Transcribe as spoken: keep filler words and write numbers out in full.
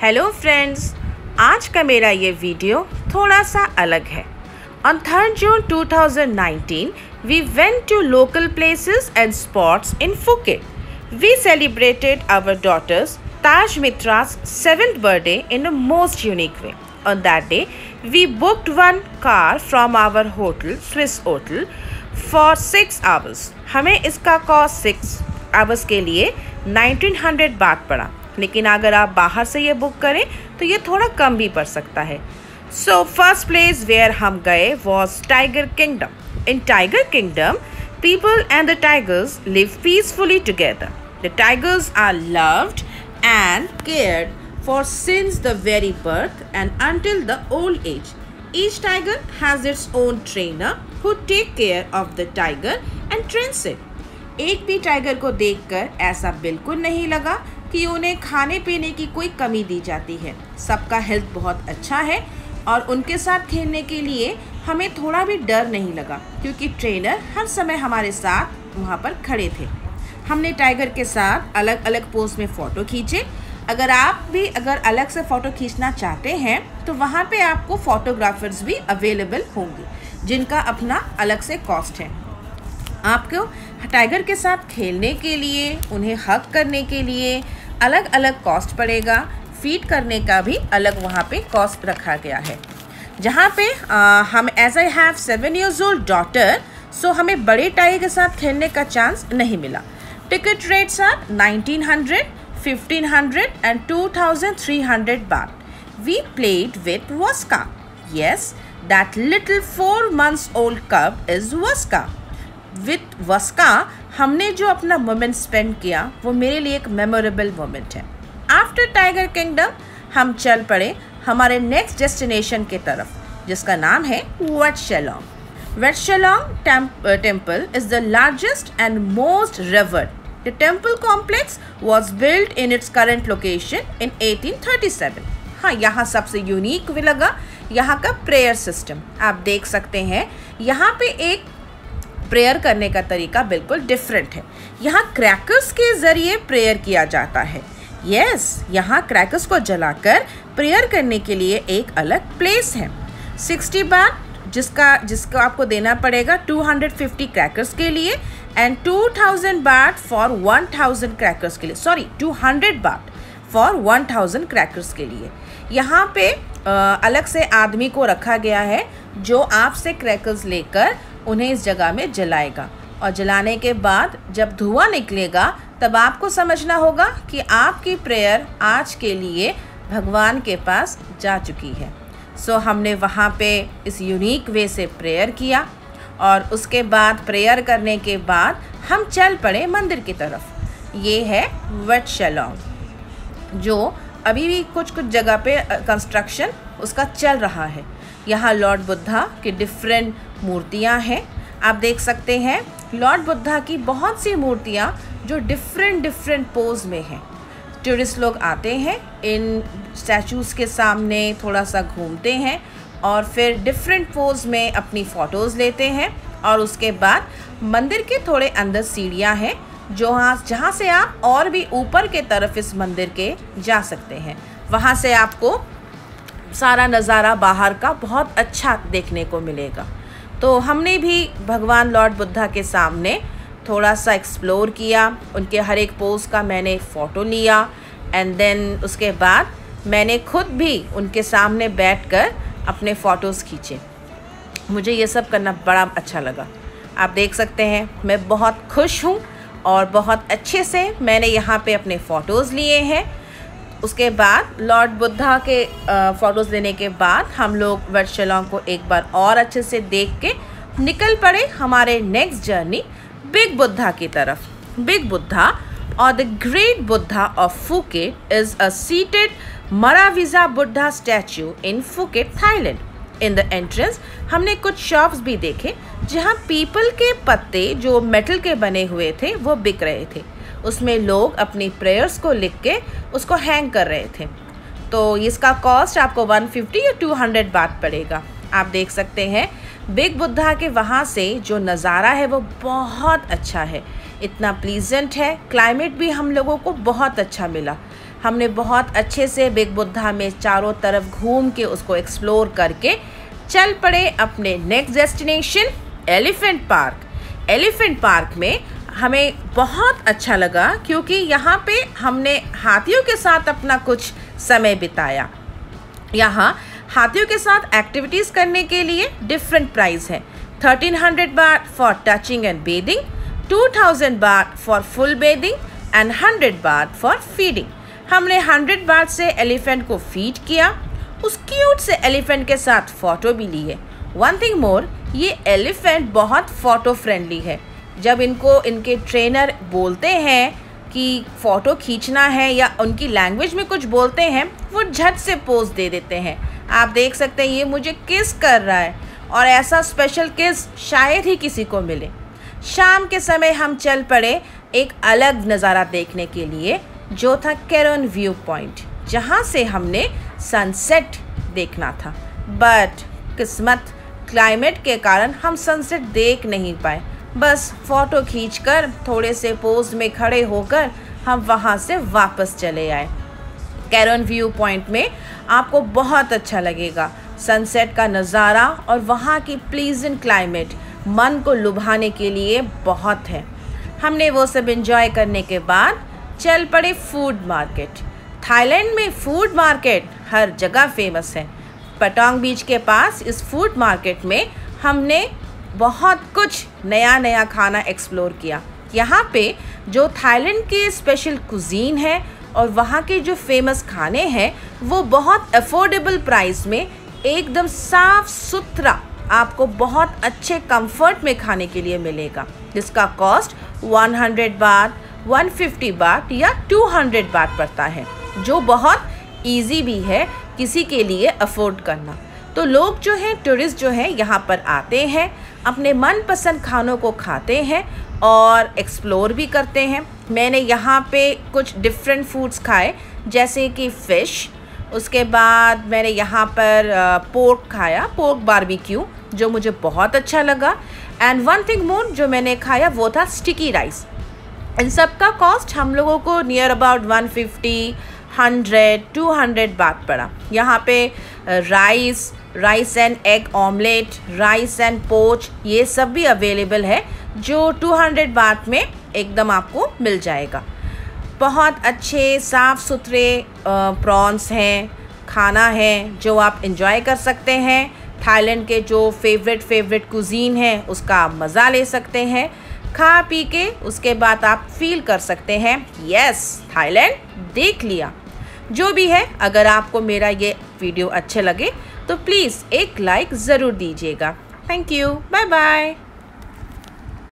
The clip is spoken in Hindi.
हेलो फ्रेंड्स, आज का मेरा ये वीडियो थोड़ा सा अलग है। On third June twenty nineteen, we went to local places and spots in Phuket. We celebrated our daughter's Taj Mitra's seventh birthday in a most unique way. On that day, we booked one car from our hotel, Swiss Hotel, for six hours. हमें इसका कॉस्ट सिक्स आवर्स के लिए नाइनटीन हंड्रेड बात पड़ा, लेकिन अगर आप बाहर से ये बुक करें तो ये थोड़ा कम भी पड़ सकता है। सो फर्स्ट प्लेस वेयर हम गए was tiger kingdom. In tiger kingdom, people and the tigers live peacefully together. The tigers are loved and cared for since the very birth and until the old age. Each tiger has its own trainer who take care of the tiger and trains it. एक भी टाइगर को देखकर ऐसा बिल्कुल नहीं लगा कि उन्हें खाने पीने की कोई कमी दी जाती है। सबका हेल्थ बहुत अच्छा है और उनके साथ खेलने के लिए हमें थोड़ा भी डर नहीं लगा, क्योंकि ट्रेनर हर समय हमारे साथ वहाँ पर खड़े थे। हमने टाइगर के साथ अलग अलग पोज में फ़ोटो खींचे। अगर आप भी अगर अलग से फ़ोटो खींचना चाहते हैं तो वहाँ पे आपको फ़ोटोग्राफर्स भी अवेलेबल होंगे, जिनका अपना अलग से कॉस्ट है। आपको टाइगर के साथ खेलने के लिए, उन्हें हग करने के लिए अलग अलग कॉस्ट पड़ेगा। फीड करने का भी अलग वहाँ पे कॉस्ट रखा गया है। जहाँ पे आ, हम as I have seven years old daughter, so हमें बड़े टाइगर के साथ खेलने का चांस नहीं मिला। Ticket rates are nineteen hundred, fifteen hundred and two thousand three hundred baht. We played with Waska. Yes, that little four months old cub is Waska. With Waska, हमने जो अपना मोमेंट स्पेंड किया वो मेरे लिए एक मेमोरेबल मोमेंट है। आफ्टर टाइगर किंगडम हम चल पड़े हमारे नेक्स्ट डेस्टिनेशन के तरफ, जिसका नाम है Wat Chalong. Wat Chalong temple is the largest and most revered. The temple complex was built in its current location in eighteen thirty-seven. हाँ, यहाँ सबसे यूनिक भी लगा यहाँ का प्रेयर सिस्टम। आप देख सकते हैं यहाँ पे एक प्रेयर करने का तरीका बिल्कुल डिफरेंट है। यहाँ क्रैकर्स के ज़रिए प्रेयर किया जाता है। यस, यहाँ क्रैकर्स को जलाकर प्रेयर करने के लिए एक अलग प्लेस है। सिक्सटी बात जिसका जिसको आपको देना पड़ेगा टू हंड्रेड फिफ्टी क्रैकर्स के लिए and two thousand baht for one thousand crackers के लिए, sorry two hundred baht for one thousand crackers के लिए। यहाँ पे आ, अलग से आदमी को रखा गया है जो आपसे क्रैकर्स लेकर उन्हें इस जगह में जलाएगा, और जलाने के बाद जब धुआं निकलेगा तब आपको समझना होगा कि आपकी प्रेयर आज के लिए भगवान के पास जा चुकी है। सो so, हमने वहाँ पे इस यूनिक वे से प्रेयर किया और उसके बाद प्रेयर करने के बाद हम चल पड़े मंदिर की तरफ। ये है वेटशेलोंग, जो अभी भी कुछ कुछ जगह पे कंस्ट्रक्शन उसका चल रहा है। यहाँ लॉर्ड बुद्धा की डिफरेंट मूर्तियाँ हैं। आप देख सकते हैं लॉर्ड बुद्धा की बहुत सी मूर्तियाँ जो डिफरेंट डिफरेंट पोज में हैं। टूरिस्ट लोग आते हैं, इन स्टैचूज़ के सामने थोड़ा सा घूमते हैं और फिर डिफरेंट पोज में अपनी फ़ोटोज़ लेते हैं, और उसके बाद मंदिर के थोड़े अंदर सीढ़ियाँ हैं जो हाँ जहाँ से आप और भी ऊपर के तरफ इस मंदिर के जा सकते हैं। वहाँ से आपको सारा नज़ारा बाहर का बहुत अच्छा देखने को मिलेगा। तो हमने भी भगवान लॉर्ड बुद्धा के सामने थोड़ा सा एक्सप्लोर किया, उनके हर एक पोज का मैंने फ़ोटो लिया एंड देन उसके बाद मैंने खुद भी उनके सामने बैठकर अपने फ़ोटोज़ खींचे। मुझे ये सब करना बड़ा अच्छा लगा। आप देख सकते हैं मैं बहुत खुश हूँ और बहुत अच्छे से मैंने यहाँ पे अपने फ़ोटोज़ लिए हैं। उसके बाद लॉर्ड बुद्धा के फ़ोटोज़ लेने के बाद हम लोग वेटशेलोंग को एक बार और अच्छे से देख के निकल पड़े हमारे नेक्स्ट जर्नी बिग बुद्धा की तरफ। Big Buddha or the great Buddha of Phuket is a seated Maravisa Buddha statue in Phuket, Thailand. In the entrance हमने कुछ शॉप्स भी देखे जहाँ पीपल के पत्ते जो मेटल के बने हुए थे वो बिक रहे थे। उसमें लोग अपनी प्रेयर्स को लिख के उसको हैंग कर रहे थे। तो इसका कॉस्ट आपको वन फिफ्टी या टू हंड्रेड बात पड़ेगा। आप देख सकते हैं बिग बुद्धा के वहाँ से जो नज़ारा है वो बहुत अच्छा है, इतना प्लीजेंट है। क्लाइमेट भी हम लोगों को बहुत अच्छा मिला। हमने बहुत अच्छे से बिग बुद्धा में चारों तरफ घूम के उसको एक्सप्लोर करके चल पड़े अपने next destination elephant park. Elephant park में हमें बहुत अच्छा लगा क्योंकि यहाँ पे हमने हाथियों के साथ अपना कुछ समय बिताया। यहाँ हाथियों के साथ एक्टिविटीज़ करने के लिए डिफरेंट प्राइस है। Thirteen hundred baht for touching and bathing, two thousand baht for full bathing and hundred baht for feeding. हमने हंड्रेड बाट से एलिफेंट को फीड किया, उस क्यूट से एलिफेंट के साथ फ़ोटो भी ली है। वन थिंग मोर, ये एलिफेंट बहुत फ़ोटो फ्रेंडली है। जब इनको इनके ट्रेनर बोलते हैं कि फ़ोटो खींचना है या उनकी लैंग्वेज में कुछ बोलते हैं, वो झट से पोज दे देते हैं। आप देख सकते हैं ये मुझे किस कर रहा है और ऐसा स्पेशल किस शायद ही किसी को मिले। शाम के समय हम चल पड़े एक अलग नज़ारा देखने के लिए, जो था कैरन व्यू पॉइंट, जहाँ से हमने सनसेट देखना था। बट किस्मत क्लाइमेट के कारण हम सनसेट देख नहीं पाए। बस फ़ोटो खींचकर थोड़े से पोज में खड़े होकर हम वहाँ से वापस चले आए। कैरन व्यू पॉइंट में आपको बहुत अच्छा लगेगा। सनसेट का नज़ारा और वहाँ की प्लीजेंट क्लाइमेट मन को लुभाने के लिए बहुत है। हमने वो सब एंजॉय करने के बाद चल पड़े फूड मार्केट। थाईलैंड में फूड मार्केट हर जगह फेमस है। पटांग बीच के पास इस फूड मार्केट में हमने बहुत कुछ नया नया खाना एक्सप्लोर किया। यहाँ पे जो थाईलैंड के स्पेशल कुजीन है और वहाँ के जो फेमस खाने हैं वो बहुत अफोर्डेबल प्राइस में एकदम साफ सुथरा आपको बहुत अच्छे कंफर्ट में खाने के लिए मिलेगा, जिसका cost one hundred baht, one fifty baht या टू हंड्रेड बाट पड़ता है, जो बहुत इजी भी है किसी के लिए अफोर्ड करना। तो लोग जो हैं, टूरिस्ट जो हैं, यहाँ पर आते हैं, अपने मनपसंद खानों को खाते हैं और एक्सप्लोर भी करते हैं। मैंने यहाँ पे कुछ डिफरेंट फूड्स खाए, जैसे कि फ़िश, उसके बाद मैंने यहाँ पर पोर्क खाया, पोर्क बारबेक्यू, जो मुझे बहुत अच्छा लगा। एंड वन थिंग मोर जो मैंने खाया वो था स्टिकी राइस। इन सब का कॉस्ट हम लोगों को near about one fifty, hundred, two hundred baht पड़ा। यहाँ पे rice rice and egg omelette, rice and poach, ये सब भी अवेलेबल है, जो टू हंड्रेड बात में एकदम आपको मिल जाएगा। बहुत अच्छे साफ़ सुथरे प्रॉन्स हैं, खाना है जो आप एंजॉय कर सकते हैं। थाईलैंड के जो फेवरेट फेवरेट कुजीन है उसका मज़ा ले सकते हैं। खा पी के उसके बाद आप फील कर सकते हैं यस थाईलैंड देख लिया। जो भी है, अगर आपको मेरा ये वीडियो अच्छे लगे तो प्लीज़ एक लाइक ज़रूर दीजिएगा। Thank you, bye bye.